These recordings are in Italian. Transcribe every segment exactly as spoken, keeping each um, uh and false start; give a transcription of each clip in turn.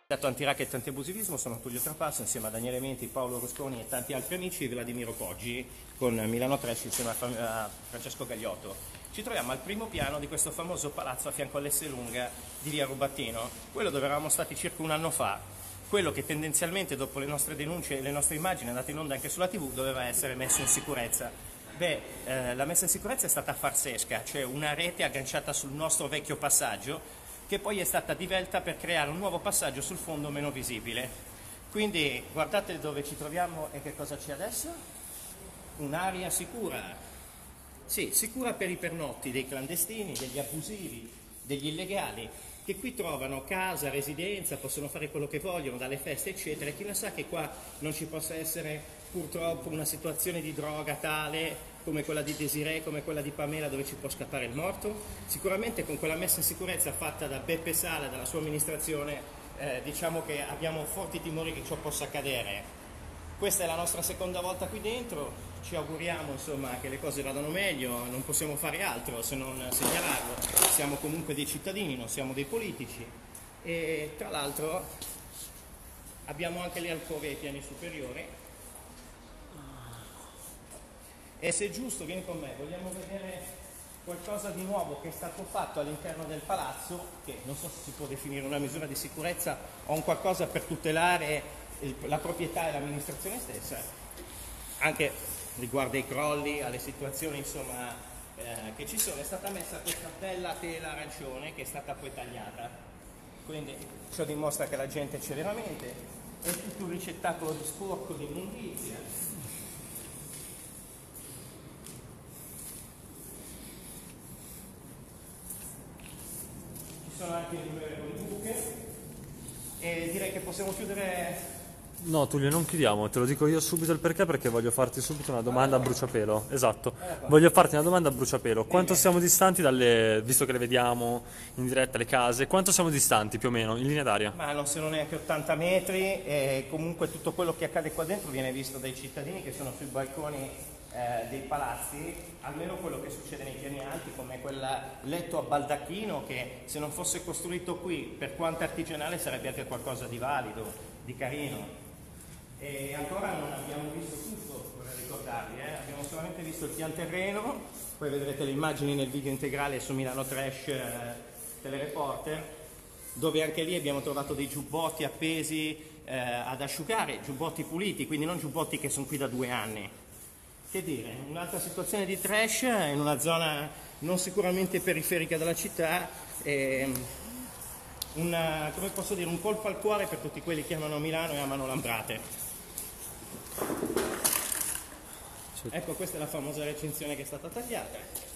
Antiracket e antiabusivismo, sono Tullio Trapasso insieme a Daniele Menti, Paolo Rusconi e tanti altri amici, e Vladimiro Poggi con Milano Trash insieme a Francesco Gagliotto. Ci troviamo al primo piano di questo famoso palazzo a fianco all'Esselunga di via Rubattino, quello dove eravamo stati circa un anno fa, quello che tendenzialmente dopo le nostre denunce e le nostre immagini andate in onda anche sulla tivù doveva essere messo in sicurezza. Beh, eh, la messa in sicurezza è stata farsesca, cioè una rete agganciata sul nostro vecchio passaggio che poi è stata divelta per creare un nuovo passaggio sul fondo meno visibile. Quindi guardate dove ci troviamo e che cosa c'è adesso? Un'area sicura. Sì, sicura per i pernotti dei clandestini, degli abusivi, degli illegali, che qui trovano casa, residenza, possono fare quello che vogliono, dalle feste eccetera. Chi ne sa che qua non ci possa essere purtroppo una situazione di droga tale come quella di Desiree, come quella di Pamela, dove ci può scappare il morto. Sicuramente con quella messa in sicurezza fatta da Beppe Sala e dalla sua amministrazione eh, diciamo che abbiamo forti timori che ciò possa accadere. Questa è la nostra seconda volta qui dentro, ci auguriamo insomma che le cose vadano meglio, non possiamo fare altro se non segnalarlo, siamo comunque dei cittadini, non siamo dei politici e tra l'altro abbiamo anche le alcove ai piani superiori. E se è giusto, vieni con me, vogliamo vedere qualcosa di nuovo che è stato fatto all'interno del palazzo, che non so se si può definire una misura di sicurezza o un qualcosa per tutelare il, la proprietà e l'amministrazione stessa, anche riguardo ai crolli, alle situazioni insomma eh, che ci sono. È stata messa questa bella tela arancione che è stata poi tagliata, quindi ciò dimostra che la gente c'è veramente, è tutto un ricettacolo di sporco, di immondizia. Sono anche innumerevoli buche e direi che possiamo chiudere. No Tullio, non chiudiamo, te lo dico io subito il perché, perché voglio farti subito una domanda a bruciapelo. Esatto, voglio farti una domanda a bruciapelo. Quanto siamo distanti dalle, visto che le vediamo in diretta le case, quanto siamo distanti più o meno in linea d'aria? Ma non sono neanche ottanta metri e comunque tutto quello che accade qua dentro viene visto dai cittadini che sono sui balconi Eh, dei palazzi, almeno quello che succede nei piani alti, come quel letto a baldacchino che se non fosse costruito qui, per quanto artigianale, sarebbe anche qualcosa di valido, di carino. E ancora non abbiamo visto tutto, vorrei ricordarvi, eh? Abbiamo solamente visto il pian terreno, poi vedrete le immagini nel video integrale su Milano Trash eh, Telereporter, dove anche lì abbiamo trovato dei giubbotti appesi eh, ad asciugare, giubbotti puliti, quindi non giubbotti che sono qui da due anni. Che dire, un'altra situazione di trash in una zona non sicuramente periferica della città, e una, come posso dire, un colpo al cuore per tutti quelli che amano Milano e amano Lambrate. Ecco, questa è la famosa recinzione che è stata tagliata.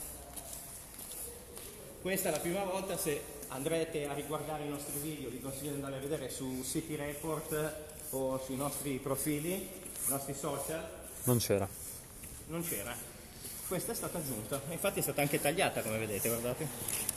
Questa è la prima volta, se andrete a riguardare i nostri video, vi consiglio di andare a vedere su City Report o sui nostri profili, i nostri social. Non c'era. Non c'era, questa è stata aggiunta, infatti è stata anche tagliata come vedete, guardate.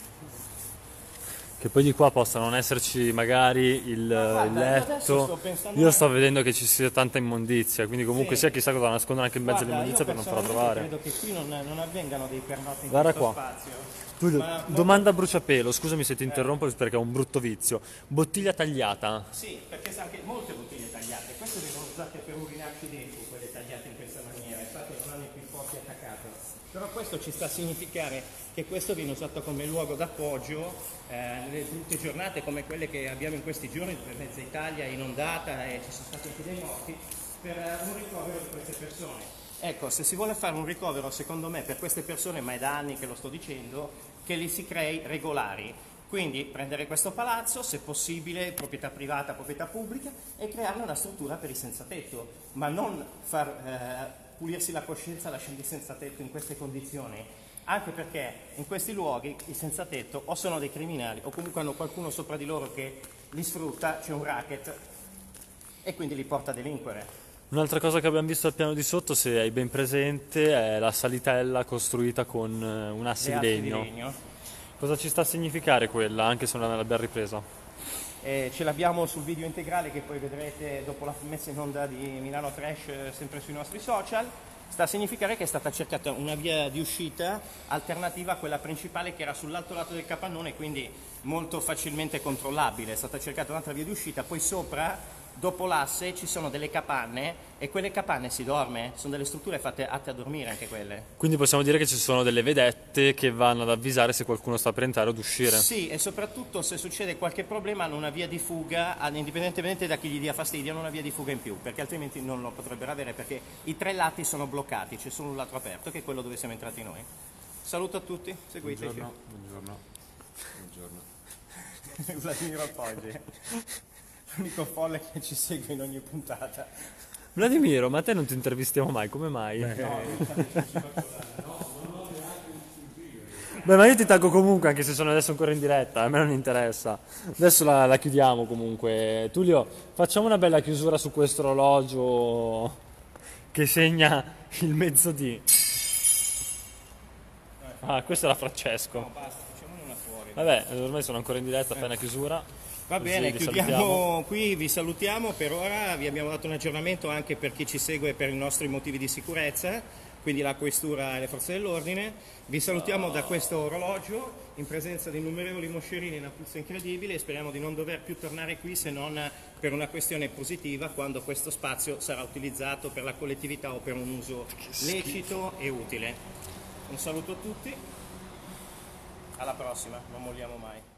Che poi di qua possa non esserci magari il, guarda, il letto, sto io sto vedendo che ci sia tanta immondizia, quindi comunque sì. Sia chissà cosa nascondono anche in mezzo all'immondizia per non farla trovare. Credo che qui non, non avvengano dei pernotti in guarda questo qua. Spazio. Tullio, Ma, domanda a bruciapelo, scusami se ti interrompo eh. perché è un brutto vizio. Bottiglia tagliata? Sì, perché sa anche molte bottiglie tagliate, queste vengono usate per urinarci dentro, quelle tagliate in questa maniera, infatti non hanno i più forti attaccato. Però questo ci sta a significare che questo viene usato come luogo d'appoggio eh, nelle brutte giornate come quelle che abbiamo in questi giorni, dove mezza Italia è inondata e ci sono stati anche dei morti, per un ricovero di queste persone. Ecco, se si vuole fare un ricovero, secondo me, per queste persone, ma è da anni che lo sto dicendo, che li si crei regolari. Quindi prendere questo palazzo, se possibile, proprietà privata, proprietà pubblica, e crearne una struttura per i senza tetto, ma non far eh, pulirsi la coscienza lasciando i senza tetto in queste condizioni, anche perché in questi luoghi i senza tetto o sono dei criminali o comunque hanno qualcuno sopra di loro che li sfrutta, c'è un racket e quindi li porta a delinquere. Un'altra cosa che abbiamo visto al piano di sotto, se hai ben presente, è la salitella costruita con un asse di legno. di legno. Cosa ci sta a significare quella, anche se non l'abbiamo ripresa? Eh, ce l'abbiamo sul video integrale che poi vedrete dopo la messa in onda di Milano Trash, sempre sui nostri social. sta a significare che è stata cercata una via di uscita alternativa a quella principale che era sull'altro lato del capannone, quindi molto facilmente controllabile. È stata cercata un'altra via di uscita, poi sopra, dopo l'asse, ci sono delle capanne e quelle capanne si dorme, sono delle strutture fatte atte a dormire anche quelle. Quindi possiamo dire che ci sono delle vedette che vanno ad avvisare se qualcuno sta per entrare o ad uscire. Sì, e soprattutto se succede qualche problema hanno una via di fuga, indipendentemente da chi gli dia fastidio, hanno una via di fuga in più, perché altrimenti non lo potrebbero avere, perché i tre lati sono bloccati, c'è solo un lato aperto che è quello dove siamo entrati noi. Saluto a tutti, seguiteci. Buongiorno. Buongiorno. Buongiorno. Vladimiro Poggi, l'unico folle che ci segue in ogni puntata. Vladimiro, ma a te non ti intervistiamo mai, come mai? Beh, ma io ti taggo comunque, anche se sono adesso ancora in diretta, a me non interessa. Adesso la, la chiudiamo comunque. Tullio, facciamo una bella chiusura su questo orologio che segna il mezzodì. Ah, questo era Francesco. No, basta, facciamone una fuori. Vabbè, ormai sono ancora in diretta, appena chiusura. Va Così bene, vi chiudiamo salutiamo. qui, vi salutiamo per ora, vi abbiamo dato un aggiornamento anche per chi ci segue per i nostri motivi di sicurezza, quindi la questura e le forze dell'ordine. Vi salutiamo da questo orologio in presenza di innumerevoli moscerini in una puzza incredibile e speriamo di non dover più tornare qui se non per una questione positiva quando questo spazio sarà utilizzato per la collettività o per un uso lecito e utile. Un saluto a tutti, alla prossima, non molliamo mai.